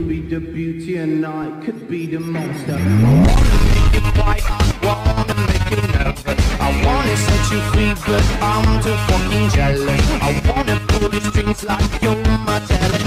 Be the beauty and I could be the monster. I wanna make you fight, I wanna make you nervous. I wanna set you free, but I'm too fucking jealous. I wanna pull the strings like you're my talent.